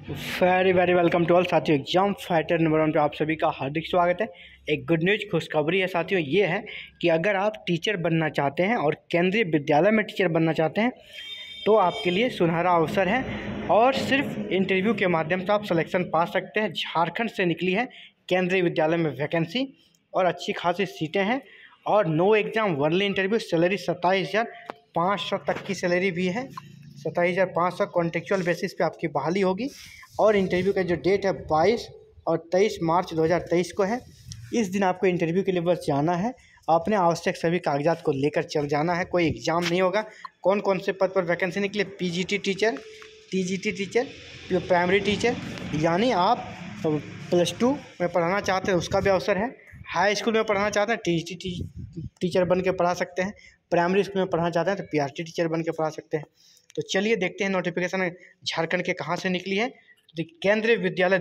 Very very welcome to all साथियों। Exam fighter number 1 पे आप सभी का हार्दिक स्वागत है। एक गुड न्यूज़ खुशखबरी है साथियों, ये है कि अगर आप टीचर बनना चाहते हैं और केंद्रीय विद्यालय में टीचर बनना चाहते हैं तो आपके लिए सुनहरा अवसर है और सिर्फ इंटरव्यू के माध्यम से आप सिलेक्शन पा सकते हैं। झारखंड से निकली है केंद्रीय विद्यालय में वैकेंसी और अच्छी खासी सीटें हैं और no exam only interview. Salary 27,500 तक की सैलरी भी है। 27,500 कॉन्ट्रेक्चुअल बेसिस पे आपकी बहाली होगी और इंटरव्यू का जो डेट है 22 और 23 मार्च 2023 को है। इस दिन आपको इंटरव्यू के लिए बस जाना है, अपने आवश्यक सभी कागजात को लेकर चल जाना है। कोई एग्ज़ाम नहीं होगा। कौन कौन से पद पर वैकेंसी निकली? PGT teacher, TGT teacher, primary teacher, यानी आप +2 में पढ़ाना चाहते हैं उसका भी अवसर है। हाई स्कूल में पढ़ाना चाहते हैं टीजीटी टीचर बन के पढ़ा सकते हैं। प्राइमरी स्कूल में पढ़ाना चाहते हैं तो पीआरटी टीचर बन के पढ़ा सकते हैं। तो चलिए देखते हैं नोटिफिकेशन झारखंड के कहाँ से निकली है। तो केंद्रीय विद्यालय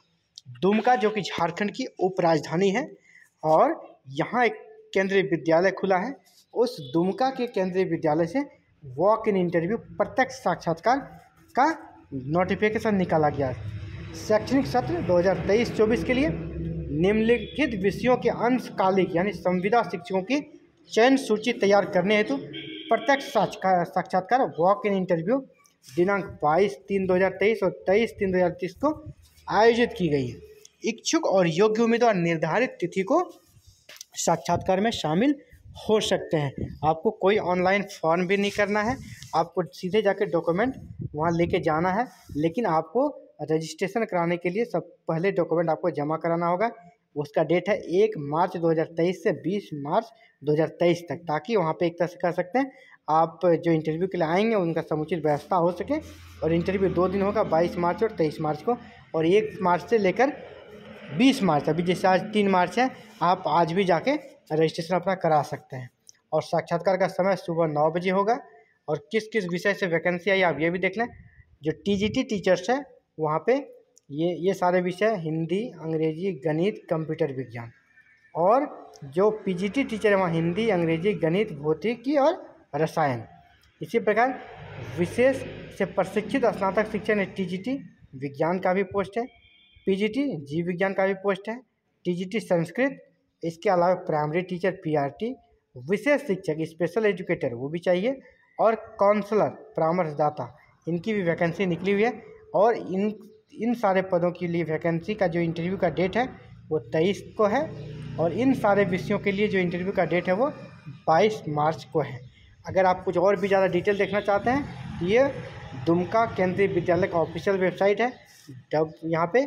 दुमका जो कि झारखंड की उपराजधानी है और यहाँ एक केंद्रीय विद्यालय खुला है। उस दुमका के केंद्रीय विद्यालय से वॉक इन इंटरव्यू प्रत्यक्ष साक्षात्कार का नोटिफिकेशन निकाला गया है। शैक्षणिक सत्र 2023-24 के लिए निम्नलिखित विषयों के अंशकालिक यानी संविदा शिक्षकों की चयन सूची तैयार करने हेतु प्रत्यक्ष साक्षात्कार वॉक इन इंटरव्यू दिनांक 22/3/2023 और 23/3/2023 को आयोजित की गई है। इच्छुक और योग्य उम्मीदवार निर्धारित तिथि को साक्षात्कार में शामिल हो सकते हैं। आपको कोई ऑनलाइन फॉर्म भी नहीं करना है, आपको सीधे जाके डॉक्यूमेंट वहाँ लेके जाना है। लेकिन आपको रजिस्ट्रेशन कराने के लिए सब पहले डॉक्यूमेंट आपको जमा कराना होगा। उसका डेट है 1 मार्च 2023 से 20 मार्च 2023 तक, ताकि वहाँ पे एक तरह से कर सकते हैं आप जो इंटरव्यू के लिए आएंगे उनका समुचित व्यवस्था हो सके। और इंटरव्यू 2 दिन होगा, 22 मार्च और 23 मार्च को, और 1 मार्च से लेकर 20 मार्च, अभी जैसे आज 3 मार्च है, आप आज भी जाके रजिस्ट्रेशन अपना करा सकते हैं। और साक्षात्कार का समय सुबह 9 बजे होगा। और किस किस विषय से वैकेंसी आई आप ये भी देख लें। जो टीजीटी टीचर्स है वहाँ पे ये सारे विषय हिंदी, अंग्रेजी, गणित, कंप्यूटर विज्ञान, और जो पीजीटी टीचर है वहाँ हिंदी, अंग्रेजी, गणित, भौतिकी और रसायन। इसी प्रकार विशेष से प्रशिक्षित स्नातक शिक्षण टीजीटी विज्ञान का भी पोस्ट है, पीजीटी जीव विज्ञान का भी पोस्ट है, टीजीटी संस्कृत, इसके अलावा प्राइमरी टीचर पीआरटी, विशेष शिक्षक स्पेशल एजुकेटर वो भी चाहिए, और काउंसलर परामर्शदाता इनकी भी वैकेंसी निकली हुई है। और इन सारे पदों के लिए वैकेंसी का जो इंटरव्यू का डेट है वो 23 को है और इन सारे विषयों के लिए जो इंटरव्यू का डेट है वो 22 मार्च को है। अगर आप कुछ और भी ज़्यादा डिटेल देखना चाहते हैं तो ये दुमका केंद्रीय विद्यालय का ऑफिशियल वेबसाइट है। यहाँ पे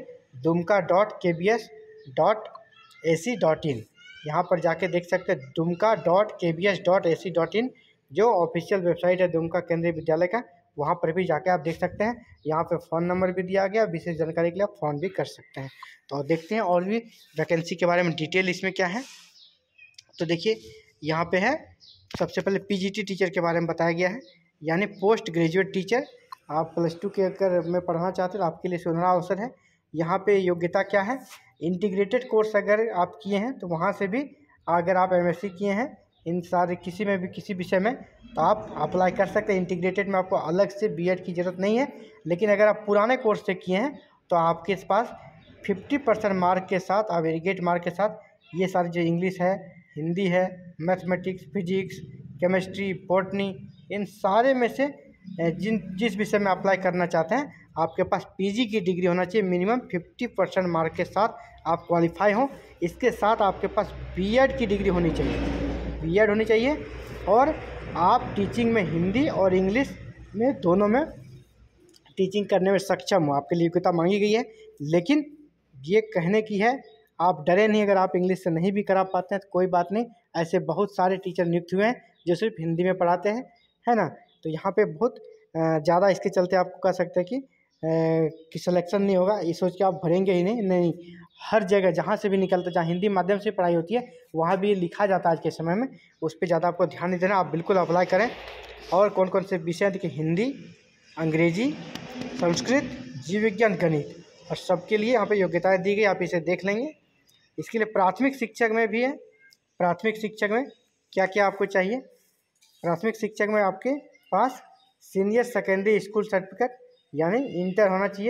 dumka.kbs.ac.in यहाँ पर जाके देख सकते हैं। dumka.kbs.ac.in जो ऑफिशियल वेबसाइट है दुमका केंद्रीय विद्यालय का, वहाँ पर भी जाके आप देख सकते हैं। यहाँ पे फ़ोन नंबर भी दिया गया, विशेष जानकारी के लिए आप फ़ोन भी कर सकते हैं। तो देखते हैं और भी वैकेंसी के बारे में डिटेल इसमें क्या है। तो देखिए यहाँ पे है, सबसे पहले पीजीटी टीचर के बारे में बताया गया है, यानी पोस्ट ग्रेजुएट टीचर। आप +2 के अगर में पढ़ना चाहते हो तो आपके लिए सुनहरा अवसर है। यहाँ पे योग्यता क्या है? इंटीग्रेटेड कोर्स अगर आप किए हैं तो वहाँ से भी, अगर आप एमएससी किए हैं इन सारे किसी में भी किसी विषय में तो आप अप्लाई कर सकते हैं। इंटीग्रेटेड में आपको अलग से बीएड की ज़रूरत नहीं है। लेकिन अगर आप पुराने कोर्स से किए हैं तो आपके पास 50% मार्क के साथ, आप एग्रीगेट मार्क के साथ ये सारी जो इंग्लिश है, हिंदी है, मैथमेटिक्स, फिजिक्स, केमिस्ट्री, बॉटनी, इन सारे में से जिस विषय में अप्लाई करना चाहते हैं आपके पास पीजी की डिग्री होना चाहिए। मिनिमम 50% मार्क के साथ आप क्वालिफाई हों। इसके साथ आपके पास बीएड की डिग्री होनी चाहिए, और आप टीचिंग में हिंदी और इंग्लिश में दोनों में टीचिंग करने में सक्षम हो। आपके लिए योग्यता मांगी गई है। लेकिन ये कहने की है, आप डरे नहीं। अगर आप इंग्लिश से नहीं भी करा पाते हैं तो कोई बात नहीं, ऐसे बहुत सारे टीचर नियुक्त हुए हैं जो सिर्फ हिंदी में पढ़ाते हैं, है ना। तो यहाँ पे बहुत ज़्यादा इसके चलते आपको कह सकते हैं कि सिलेक्शन नहीं होगा, ये सोच के आप भरेंगे ही नहीं। हर जगह जहाँ से भी निकलता, जहाँ हिंदी माध्यम से पढ़ाई होती है वहाँ भी लिखा जाता है आज के समय में। उस पर ज़्यादा आपको ध्यान नहीं देना, आप बिल्कुल अप्लाई करें। और कौन कौन से विषय देखिए, हिंदी, अंग्रेजी, संस्कृत, जीव विज्ञान, गणित, और सबके लिए यहाँ पे योग्यताएं दी गई, आप इसे देख लेंगे। इसके लिए प्राथमिक शिक्षक में भी है। प्राथमिक शिक्षक में क्या क्या आपको चाहिए? प्राथमिक शिक्षक में आपके पास सीनियर सेकेंडरी स्कूल सर्टिफिकेट यानी इंटर होना चाहिए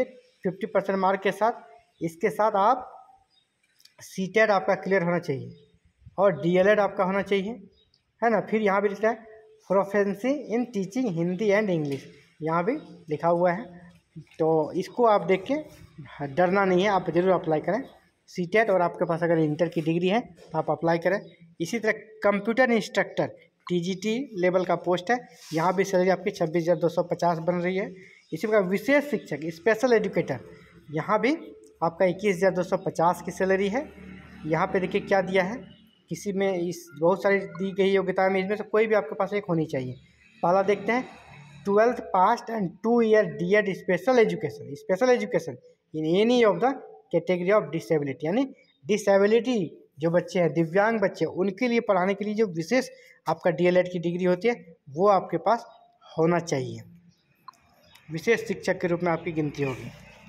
50% मार्क के साथ। इसके साथ आप सीटेट आपका क्लियर होना चाहिए और डीएलएड आपका होना चाहिए, है ना। फिर यहाँ भी लिखा है proficiency in teaching Hindi and English, यहाँ भी लिखा हुआ है। तो इसको आप देख के डरना नहीं है, आप ज़रूर अप्लाई करें सीटेट। और आपके पास अगर इंटर की डिग्री है तो आप अप्लाई करें। इसी तरह कंप्यूटर इंस्ट्रक्टर टीजीटी लेवल का पोस्ट है, यहाँ भी सैलरी आपकी 26,250 बन रही है। इसी प्रकार विशेष शिक्षक स्पेशल एजुकेटर, यहाँ भी आपका 21,250 की सैलरी है। यहाँ पे देखिए क्या दिया है, किसी में इस बहुत सारी दी गई योग्यता में इसमें से कोई भी आपके पास एक होनी चाहिए। पहला देखते हैं 12th passed and 2 year DEd special education in any of the category of disability, यानी डिसेबिलिटी जो बच्चे हैं, दिव्यांग बच्चे, उनके लिए पढ़ाने के लिए जो विशेष आपका डीएलएड की डिग्री होती है वो आपके पास होना चाहिए। विशेष शिक्षक के रूप में आपकी गिनती होगी।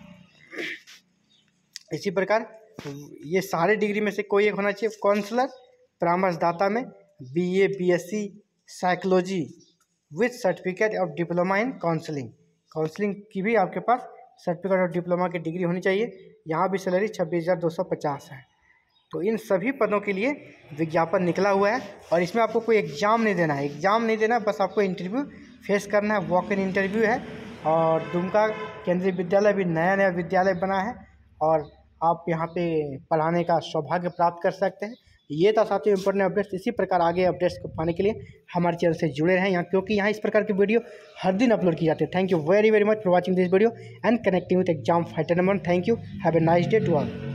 इसी प्रकार ये सारे डिग्री में से कोई एक होना चाहिए। काउंसलर परामर्शदाता में BA BSc psychology with certificate of diploma in counselling की भी आपके पास सर्टिफिकेट ऑफ डिप्लोमा की डिग्री होनी चाहिए। यहाँ भी सैलरी 26,250 है। तो इन सभी पदों के लिए विज्ञापन निकला हुआ है और इसमें आपको कोई एग्ज़ाम नहीं देना है, बस आपको इंटरव्यू फेस करना है। वॉक इन इंटरव्यू है। और दुमका केंद्रीय विद्यालय भी नया विद्यालय बना है और आप यहाँ पे पढ़ाने का सौभाग्य प्राप्त कर सकते हैं। ये था साथियों इम्पोर्टेंट अपडेट्स। इसी प्रकार आगे अपडेट्स को पाने के लिए हमारे चैनल से जुड़े रहें यहाँ, क्योंकि यहाँ इस प्रकार की वीडियो हर दिन अपलोड की जाती है। Thank you very very much for watching this video and connecting with Exam fighter number. Thank you, have a nice day to all.